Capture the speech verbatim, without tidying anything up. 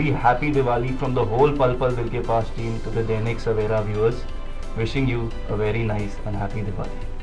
very happy Diwali from the whole Pal Pal Dil Ke Paas team to the Dainik Savera viewers. Wishing you a very nice and happy Diwali.